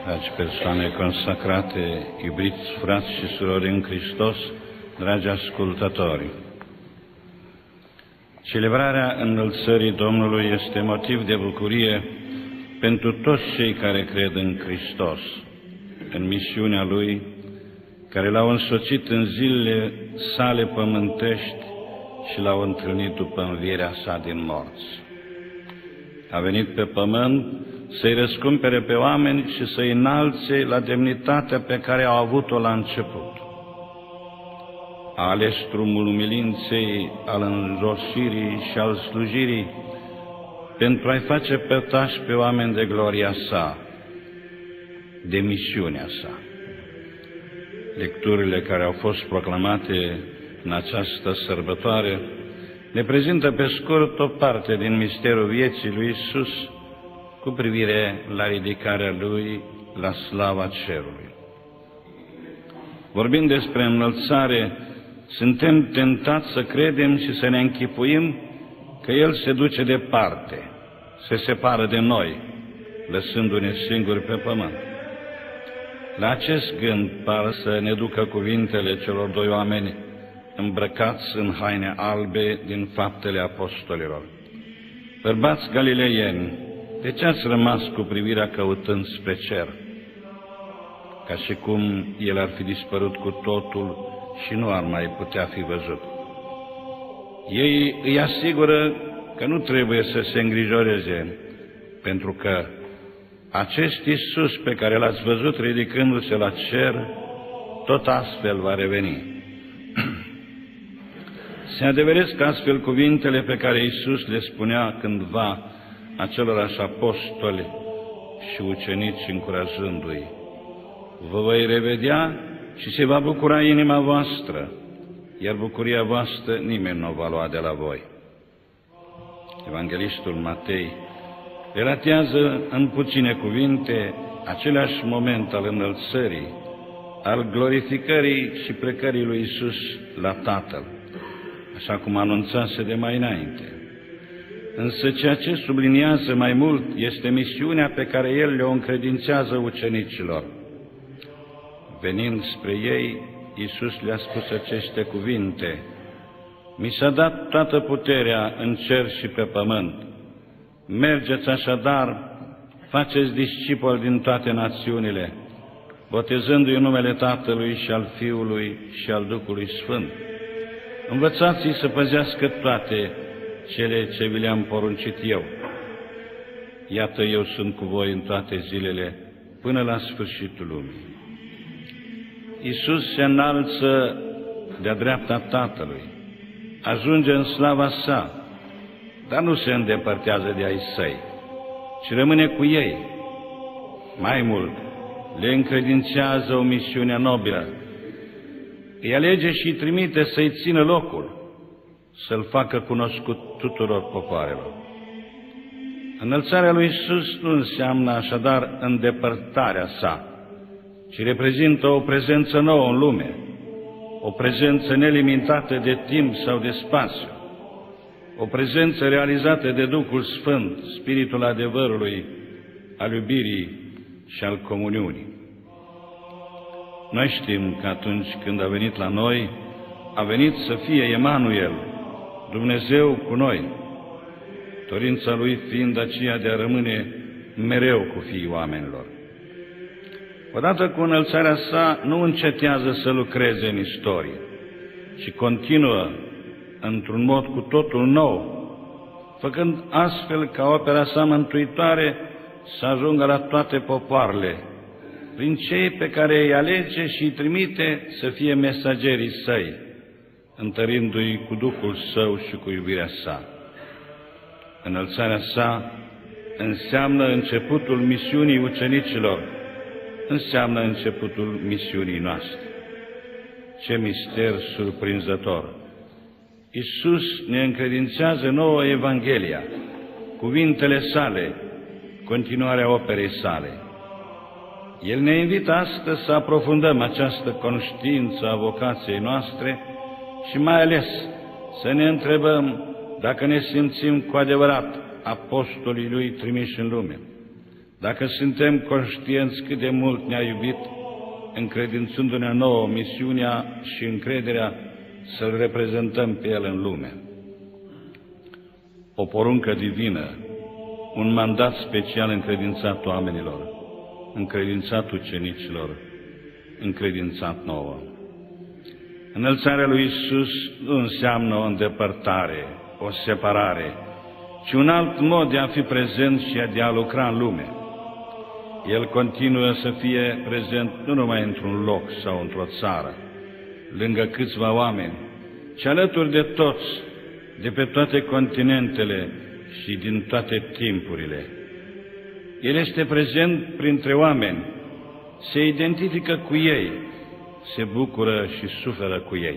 dragi persoane consacrate, iubiți frați și surori în Hristos, dragi ascultători. Celebrarea înălțării Domnului este motiv de bucurie pentru toți cei care cred în Hristos, în misiunea Lui, care L-au însoțit în zilele sale pământești și L-au întâlnit după învierea sa din morți. A venit pe pământ să-i răscumpere pe oameni și să-i înalțe la demnitatea pe care au avut-o la început. A ales drumul umilinței, al înrosirii și al slujirii pentru a-i face părtași pe oameni de gloria sa, de misiunea sa. Lecturile care au fost proclamate în această sărbătoare ne prezintă pe scurt o parte din misterul vieții lui Iisus cu privire la ridicarea Lui la slava cerului. Vorbind despre înălțare, suntem tentați să credem și să ne închipuim că El se duce departe, se separă de noi, lăsându-ne singuri pe pământ. La acest gând par să ne ducă cuvintele celor doi oameni îmbrăcați în haine albe din Faptele Apostolilor. Bărbați galileieni, de ce ați rămas cu privirea căutând spre cer? Ca și cum El ar fi dispărut cu totul și nu ar mai putea fi văzut. Ei îi asigură că nu trebuie să se îngrijoreze, pentru că acest Iisus pe care L-ați văzut ridicându-se la cer, tot astfel va reveni. Se adeveresc astfel cuvintele pe care Iisus le spunea cândva acelorași apostoli și ucenici încurajându-i: vă voi revedea și se va bucura inima voastră, iar bucuria voastră nimeni nu o va lua de la voi. Evanghelistul Matei relatează în puține cuvinte același moment al înălțării, al glorificării și plecării lui Iisus la Tatăl, așa cum anunțase de mai înainte. Însă ceea ce subliniază mai mult este misiunea pe care El le-o încredințează ucenicilor. Venind spre ei, Iisus le-a spus aceste cuvinte: mi s-a dat toată puterea în cer și pe pământ. Mergeți așadar, faceți discipoli din toate națiunile, botezându-i în numele Tatălui și al Fiului și al Duhului Sfânt. Învățați-i să păzească toate cele ce vi le-am poruncit eu. Iată, eu sunt cu voi în toate zilele, până la sfârșitul lumii. Iisus se înalță de-a dreapta Tatălui, ajunge în slava sa, dar nu se îndepărtează de ai săi, ci rămâne cu ei. Mai mult, le încredințează o misiune nobilă. Îi alege și îi trimite să-i țină locul, să-L facă cunoscut tuturor popoarelor. Înălțarea lui Iisus nu înseamnă așadar îndepărtarea sa, ci reprezintă o prezență nouă în lume, o prezență nelimitată de timp sau de spațiu, o prezență realizată de Duhul Sfânt, Spiritul adevărului, al iubirii și al comuniunii. Noi știm că atunci când a venit la noi, a venit să fie Emanuel, Dumnezeu cu noi, dorința Lui fiind aceea de a rămâne mereu cu fiii oamenilor. Odată cu înălțarea sa, nu încetează să lucreze în istorie, ci continuă într-un mod cu totul nou, făcând astfel ca opera sa mântuitoare să ajungă la toate popoarele, prin cei pe care îi alege și îi trimite să fie mesagerii săi, întărindu-i cu Duhul Său și cu iubirea sa. Înălțarea sa înseamnă începutul misiunii ucenicilor, înseamnă începutul misiunii noastre. Ce mister surprinzător! Iisus ne încredințează nouă Evanghelia, cuvintele sale, continuarea operei sale. El ne invită astăzi să aprofundăm această conștiință a vocației noastre și mai ales să ne întrebăm dacă ne simțim cu adevărat apostolii Lui trimiși în lume, dacă suntem conștienți cât de mult ne-a iubit, încredințându-ne nouă misiunea și încrederea să-L reprezentăm pe El în lume. O poruncă divină, un mandat special încredințat oamenilor, încredințat ucenicilor, încredințat nouă. Înălțarea lui Iisus nu înseamnă o îndepărtare, o separare, ci un alt mod de a fi prezent și de a lucra în lume. El continuă să fie prezent nu numai într-un loc sau într-o țară, lângă câțiva oameni, ci alături de toți, de pe toate continentele și din toate timpurile. El este prezent printre oameni, se identifică cu ei, se bucură și suferă cu ei.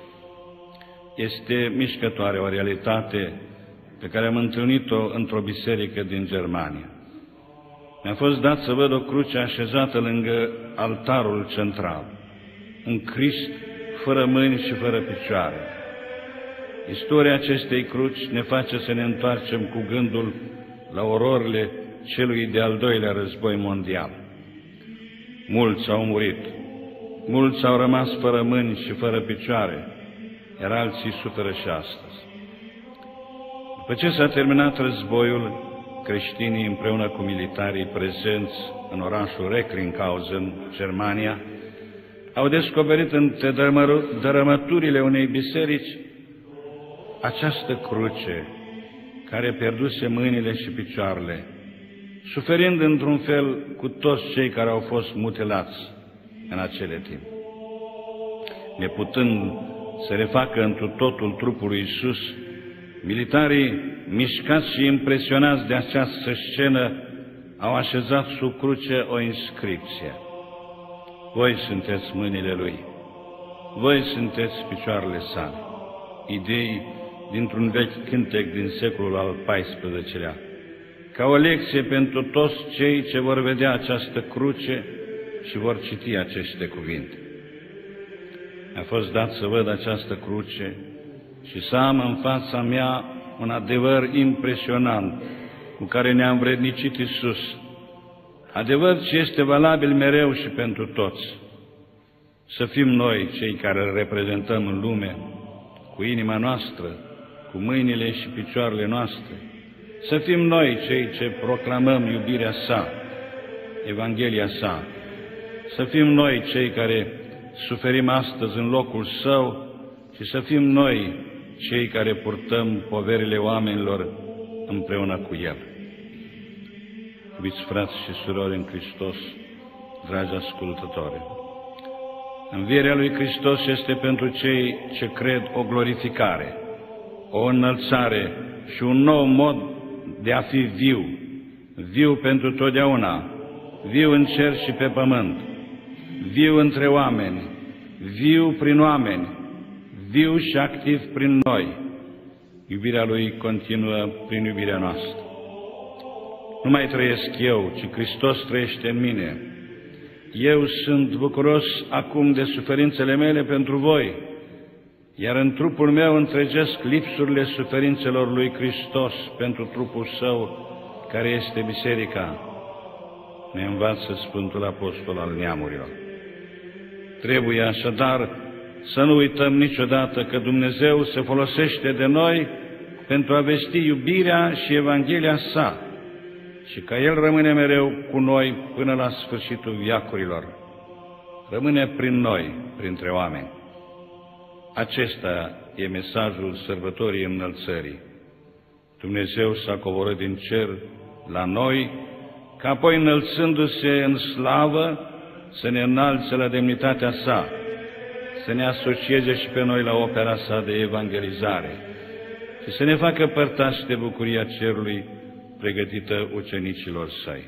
Este mișcătoare o realitate pe care am întâlnit-o într-o biserică din Germania. Mi-a fost dat să văd o cruce așezată lângă altarul central, un Crist fără mâini și fără picioare. Istoria acestei cruci ne face să ne întoarcem cu gândul la ororile celui de-al doilea război mondial. Mulți au murit, mulți au rămas fără mâini și fără picioare, iar alții suferă și astăzi. După ce s-a terminat războiul, creștinii împreună cu militarii prezenți în orașul Recklinghausen, Germania, au descoperit între dărâmăturile unei biserici această cruce care pierduse mâinile și picioarele, suferind într-un fel cu toți cei care au fost mutilați în acele timp. Neputând să refacă întru totul trupul lui Iisus, militarii, mișcați și impresionați de această scenă, au așezat sub cruce o inscripție: voi sunteți mâinile Lui, voi sunteți picioarele sale. Idei dintr-un vechi cântec din secolul al XIV-lea, ca o lecție pentru toți cei ce vor vedea această cruce și vor citi aceste cuvinte. Mi-a fost dat să văd această cruce și să am în fața mea un adevăr impresionant cu care ne-a învrednicit Iisus, adevăr ce este valabil mereu și pentru toți. Să fim noi cei care îl reprezentăm în lume, cu inima noastră, cu mâinile și picioarele noastre. Să fim noi cei ce proclamăm iubirea sa, Evanghelia sa. Să fim noi cei care suferim astăzi în locul său și să fim noi cei care purtăm poverile oamenilor împreună cu el. Iubiți frați și surori în Hristos, dragi ascultători, învierea lui Hristos este pentru cei ce cred o glorificare, o înălțare și un nou mod de a fi viu, viu pentru totdeauna, viu în cer și pe pământ, viu între oameni, viu prin oameni, viu și activ prin noi. Iubirea Lui continuă prin iubirea noastră. Nu mai trăiesc eu, ci Hristos trăiește în mine. Eu sunt bucuros acum de suferințele mele pentru voi, iar în trupul meu întregesc lipsurile suferințelor lui Hristos pentru trupul Său, care este biserica, ne învață Sfântul Apostol al neamurilor. Trebuie așadar să nu uităm niciodată că Dumnezeu se folosește de noi pentru a vesti iubirea și Evanghelia sa și că El rămâne mereu cu noi până la sfârșitul veacurilor. Rămâne prin noi, printre oameni. Acesta e mesajul sărbătorii înălțării. Dumnezeu s-a coborât din cer la noi, ca apoi înălțându-se în slavă să ne înalțe la demnitatea sa, să ne asocieze și pe noi la opera sa de evangelizare și să ne facă părtași de bucuria cerului pregătită ucenicilor săi.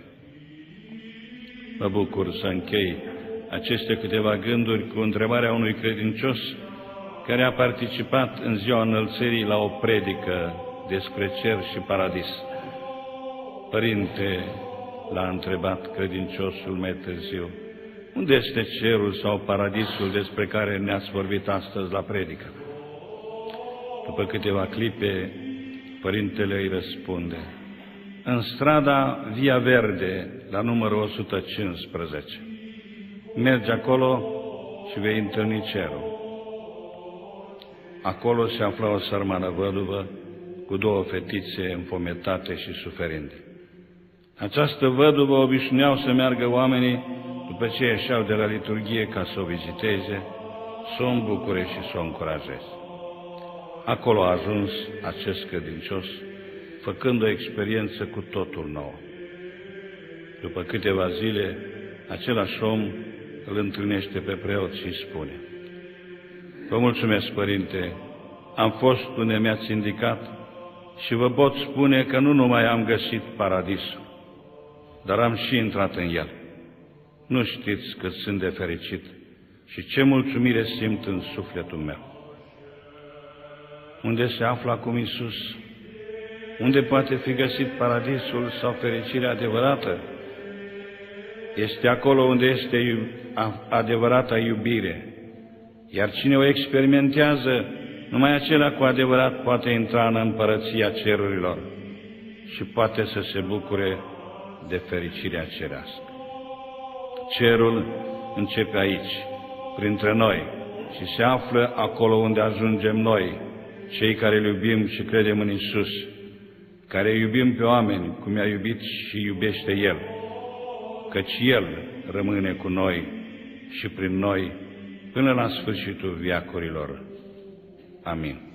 Mă bucur să închei aceste câteva gânduri cu întrebarea unui credincios care a participat în ziua înălțării la o predică despre cer și paradis. Părinte, l-a întrebat credinciosul mai târziu, unde este cerul sau paradisul despre care ne-ați vorbit astăzi la predică? După câteva clipe, părintele îi răspunde, în strada Via Verde, la numărul 115. Mergi acolo și vei întâlni cerul. Acolo se afla o sărmană văduvă cu două fetițe înfometate și suferinde. Această văduvă obișnuiau să meargă oamenii după ce ieșeau de la liturghie ca să o viziteze, să o îmbucure și să o încurajeze. Acolo a ajuns acest credincios, făcând o experiență cu totul nouă. După câteva zile, același om îl întâlnește pe preot și îi spune: vă mulțumesc, Părinte, am fost unde mi-ați indicat și vă pot spune că nu numai am găsit paradisul, dar am și intrat în el. Nu știți cât sunt de fericit și ce mulțumire simt în sufletul meu. Unde se află acum Iisus? Unde poate fi găsit paradisul sau fericirea adevărată? Este acolo unde este adevărata iubire, iar cine o experimentează, numai acela cu adevărat poate intra în împărăția cerurilor și poate să se bucure de fericirea cerească. Cerul începe aici, printre noi, și se află acolo unde ajungem noi, cei care îl iubim și credem în Iisus, care iubim pe oameni cum i-a iubit și iubește El, căci El rămâne cu noi și prin noi până la sfârșitul veacurilor. Amin.